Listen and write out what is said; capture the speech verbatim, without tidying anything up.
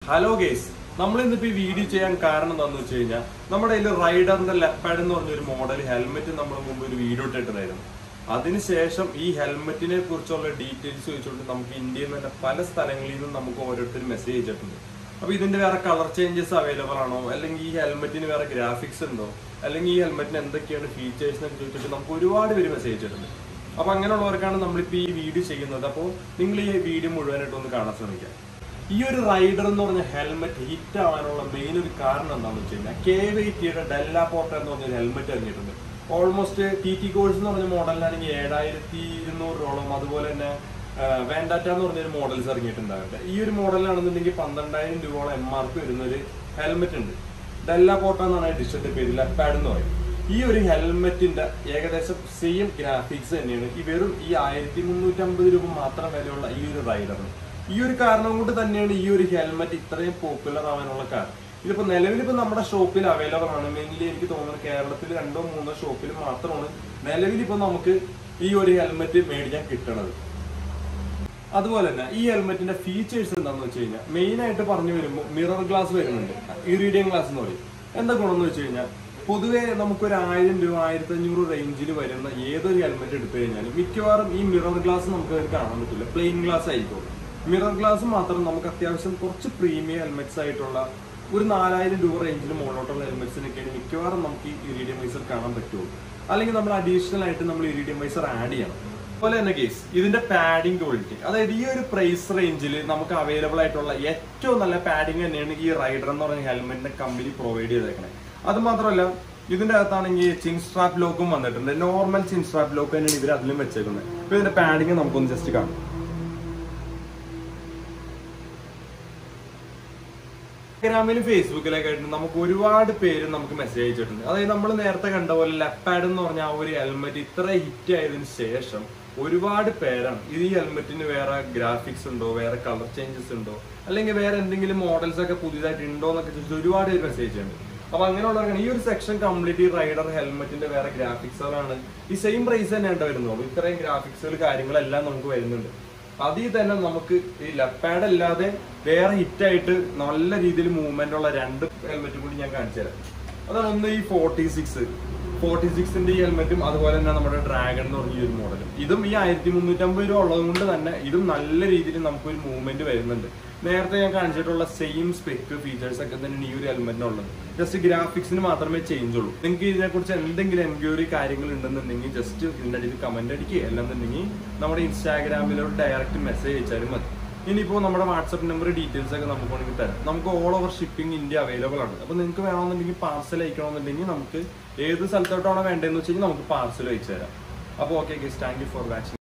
Hello guys, നമ്മൾ ഇന്നിപ്പോ ഈ വീഡിയോ ചെയ്യാൻ കാരണം എന്താണെന്ന് വെച്ച് കഴിഞ്ഞാൽ നമ്മുടെ കയ്യിൽ റൈഡറിന്റെ ലെപ്പാഡ് എന്ന് പറഞ്ഞൊരു മോഡൽ ഹെൽമെറ്റ് നമ്മൾ മുമ്പ് ഒരു വീഡിയോ ഇട്ടിട്ടുണ്ടായിരുന്നു. അതിനുശേഷം ഈ ഹെൽമെറ്റിനെ കുറിച്ചുള്ള ഡീറ്റെയിൽസ് ചോദിച്ചുകൊണ്ട് നമുക്ക് ഇന്ത്യയിൽ തന്നെ പല സ്ഥലങ്ങളിൽ നിന്നും നമുക്ക് ഓരോരുത്തരും മെസ്സേജ് അയച്ചിട്ടുണ്ട്. അപ്പൊ ഇതിന്റെ വേറെ കളർ ചേഞ്ചസ് അവൈലബിൾ ആണോ, അല്ലെങ്കിൽ ഈ ഹെൽമെറ്റിന് വേറെ ഗ്രാഫിക്സ് ഉണ്ടോ, അല്ലെങ്കിൽ ഈ ഹെൽമെറ്റിന് എന്തൊക്കെയാണ് ഫീച്ചേഴ്സ് എന്നൊക്കെ ചോദിച്ചിട്ട് നമുക്ക് ഒരുപാട് പേര് മെസ്സേജ് അയച്ചിട്ടുണ്ട്. അപ്പൊ അങ്ങനെയുള്ളവർക്കാണ് നമ്മളിപ്പോ ഈ വീഡിയോ ചെയ്യുന്നത്. അപ്പോൾ നിങ്ങൾ ഈ വീഡിയോ മുഴുവനായിട്ട് ഒന്ന് കാണാൻ ശ്രമിക്കാം. ഈ ഒരു റൈഡർ എന്ന് പറഞ്ഞ ഹെൽമെറ്റ് ഹിറ്റ് ആവാനുള്ള മെയിൻ ഒരു കാരണം എന്താണെന്ന് വെച്ച് കഴിഞ്ഞാൽ കെ വെയിറ്റിയുടെ ഡെല്ല പോർട്ടർ എന്ന് പറഞ്ഞൊരു ഹെൽമെറ്റ് ഇറങ്ങിയിട്ടുണ്ട്. ഓൾമോസ്റ്റ് ടി ടി കോഴ്സ് എന്ന് പറഞ്ഞ മോഡലിനാണെങ്കിൽ ഏഴായിരത്തി ഇരുന്നൂറ് രൂപയോളം, അതുപോലെ തന്നെ വേൻഡാറ്റ എന്ന് പറഞ്ഞൊരു മോഡൽസ് ഇറങ്ങിയിട്ടുണ്ടാകട്ടെ. ഈ ഒരു മോഡലാണെന്നുണ്ടെങ്കിൽ പന്ത്രണ്ടായിരം രൂപയോളം എം ആർ പി വരുന്ന ഒരു ഹെൽമെറ്റ് ഉണ്ട്. ഡെല്ല പോർട്ടർ എന്നാണ് ഡിഷിന്റെ പേര്, ലെപ്പാഡ് എന്ന് പറയും. ഈ ഒരു ഹെൽമെറ്റിന്റെ ഏകദേശം സെയിം ഗ്രാഫിക്സ് തന്നെയാണ് ഈ വെറും ഈ ആയിരത്തി മുന്നൂറ്റി അമ്പത് രൂപ മാത്രം വിലയുള്ള ഈ ഒരു റൈഡറിന്. ഈ ഒരു കാരണം കൊണ്ട് തന്നെയാണ് ഈ ഒരു ഹെൽമെറ്റ് ഇത്രയും പോപ്പുലർ ആവാനുള്ള കാരണം. ഇതിപ്പോ നിലവിലിപ്പോ നമ്മുടെ ഷോപ്പിൽ അവൈലബിൾ ആണ്. മെയിൻലി എനിക്ക് തോന്നുന്നത് കേരളത്തിൽ രണ്ടോ മൂന്നോ ഷോപ്പിൽ മാത്രമാണ് നിലവിലിപ്പോ നമുക്ക് ഈ ഒരു ഹെൽമെറ്റ് മേടിക്കാൻ കിട്ടണത്. അതുപോലെ തന്നെ ഈ ഹെൽമെറ്റിന്റെ ഫീച്ചേഴ്സ് എന്താണെന്ന് വെച്ച് കഴിഞ്ഞാൽ മെയിൻ ആയിട്ട് പറഞ്ഞു വരുമ്പോൾ മിറർ ഗ്ലാസ് വരുന്നുണ്ട്, ഇറിഡിയം ഗ്ലാസ് എന്ന് പറയും. എന്താ ഗുണമെന്ന് വെച്ച് കഴിഞ്ഞാൽ പൊതുവെ നമുക്കൊരു ആയിരം രൂപ ആയിരത്തി അഞ്ഞൂറ് റേഞ്ചിൽ വരുന്ന ഏതൊരു ഹെൽമെറ്റ് എടുത്തു കഴിഞ്ഞാലും മിക്കവാറും ഈ മിറർ ഗ്ലാസ് നമുക്ക് കാണാൻ പറ്റില്ല, പ്ലെയിൻ ഗ്ലാസ് ആയിരിക്കും. മിറർ ഗ്ലാസ് മാത്രം നമുക്ക് അത്യാവശ്യം കുറച്ച് പ്രീമിയം ഹെൽമെറ്റ്സ് ആയിട്ടുള്ള ഒരു നാലായിരം രൂപ റേഞ്ചിൽ മുകളിലോട്ടുള്ള ഹെൽമെറ്റ്സിനൊക്കെയാണ് മിക്കവാറും നമുക്ക് ഈ ഇറിഡിയം വൈസർ കാണാൻ പറ്റുള്ളൂ. അല്ലെങ്കിൽ നമ്മൾ അഡീഷണൽ ആയിട്ട് നമ്മൾ ഇറിഡിയം വൈസർ ആഡ് ചെയ്യണം. അതുപോലെ തന്നെ കേസ് ഇതിന്റെ പാഡിംഗ് ക്വാളിറ്റി, അതായത് ഈ ഒരു പ്രൈസ് റേഞ്ചിൽ നമുക്ക് അവൈലബിൾ ആയിട്ടുള്ള ഏറ്റവും നല്ല പാഡിംഗ് തന്നെയാണ് ഈ റൈഡർ എന്ന് പറഞ്ഞ ഹെൽമെറ്റിന്റെ കമ്പനി പ്രൊവൈഡ് ചെയ്തേക്കണേ. അത് മാത്രമല്ല ഇതിന്റെ അകത്താണെങ്കിൽ ചിൻ സ്ട്രാപ്പ് ലോക്കും വന്നിട്ടുണ്ട്. നോർമൽ ചിൻ സ്ട്രാപ്പ് ലോക്ക് തന്നെയാണ് ഇവർ അതിലും വെച്ചേക്കുന്നത്. അപ്പൊ ഇതിന്റെ പാഡിംഗ് നമുക്കൊന്ന് ജസ്റ്റ് കാണാം. ഇൻസ്റ്റാഗ്രാമിലും ഫേസ്ബുക്കിലൊക്കെ ആയിട്ട് നമുക്ക് ഒരുപാട് പേര് നമുക്ക് മെസ്സേജ് അയച്ചിട്ടുണ്ട്. അതായത് നമ്മൾ നേരത്തെ കണ്ട പോലെ ലെപ്പാഡ് എന്ന് പറഞ്ഞ ആ ഒരു ഹെൽമെറ്റ് ഇത്ര ഹിറ്റ് ആയതിനു ശേഷം ഒരുപാട് പേരാണ് ഇത് ഈ ഹെൽമെറ്റിന് വേറെ ഗ്രാഫിക്സ് ഉണ്ടോ, വേറെ കളർ ചേഞ്ചസ് ഉണ്ടോ, അല്ലെങ്കിൽ വേറെ എന്തെങ്കിലും മോഡൽസ് ഒക്കെ പുതിയതായിട്ട് ഉണ്ടോ എന്നൊക്കെ ചോദിച്ചിട്ട് ഒരുപാട് പേര് മെസ്സേജ് ഉണ്ട്. അപ്പൊ അങ്ങനെയുള്ളവർക്കാണ് ഈ ഒരു സെക്ഷൻ കംപ്ലീറ്റ് ഈ റൈഡർ ഹെൽമെറ്റിന്റെ വേറെ ഗ്രാഫിക്സുകളാണ് ഈ സെയിം പ്രൈസ് തന്നെയാണ് വരുന്നുള്ളൂ. ഇത്രയും ഗ്രാഫിക്സുകൾ കാര്യങ്ങളെല്ലാം നമുക്ക് വരുന്നുണ്ട്. അതിൽ തന്നെ നമുക്ക് ഈ ലെപ്പാഡ് അല്ലാതെ വേറെ ഹിറ്റായിട്ട് നല്ല രീതിയിൽ മൂവ്മെന്റ് ഉള്ള രണ്ട് ഹെൽമെറ്റും കൂടി ഞാൻ കാണിച്ചു തരാം. അതാണ് ഒന്ന് ഈ ഫോർട്ടി സിക്സ് ഫോർട്ടി സിക്സിന്റെ ഈ ഹെൽമെറ്റും, അതുപോലെ തന്നെ നമ്മുടെ ഡ്രാഗൺ എന്ന് പറഞ്ഞ ഈ ഒരു മോഡലും. ഇതും ഈ ആയിരത്തി മുന്നൂറ്റി അമ്പത് രൂപ ഉള്ളത് കൊണ്ട് തന്നെ ഇതും നല്ല രീതിയിൽ നമുക്കൊരു മൂവ്മെന്റ് വരുന്നുണ്ട്. നേരത്തെ ഞാൻ കാണിച്ചിട്ടുള്ള സെയിം സ്പെക്ക് ഫീച്ചേഴ്സ് ഒക്കെ തന്നെ ഈ ഒരു ഹെൽമെറ്റിനുള്ളത്. ജസ്റ്റ് ഗ്രാഫിക്സിന് മാത്രമേ ചേഞ്ച് ഉള്ളൂ. നിങ്ങൾക്ക് ഇതിനെക്കുറിച്ച് എന്തെങ്കിലും എൻക്വയറി കാര്യങ്ങൾ ഉണ്ടെന്നുണ്ടെങ്കിൽ ജസ്റ്റ് ഇതിൻ്റെ അടിയിൽ കമന്റ് അടിക്കുക, അല്ലെന്നുണ്ടെങ്കിൽ നമ്മുടെ ഇൻസ്റ്റാഗ്രാമിലോട്ട് ഡയറക്റ്റ് മെസ്സേജ് അയച്ചാലും മതി. ഇനിയിപ്പോൾ നമ്മുടെ വാട്സ്ആപ്പ് നമ്പർ ഡീറ്റെയിൽസ് ഒക്കെ നമുക്ക് വേണമെങ്കിൽ തരാം. നമുക്ക് all over shipping India available ആണ്. അപ്പോൾ നിങ്ങൾക്ക് വേണമെന്നുണ്ടെങ്കിൽ പാർസൽ അയക്കണമെന്നുണ്ടെങ്കിൽ നമുക്ക് ഏത് സ്ഥലത്തോട്ടാണോ വേണ്ടതെന്ന് വെച്ച് കഴിഞ്ഞാൽ നമുക്ക് പാർസൽ അയച്ചു തരാം. അപ്പോൾ okay guys, thank you for watching.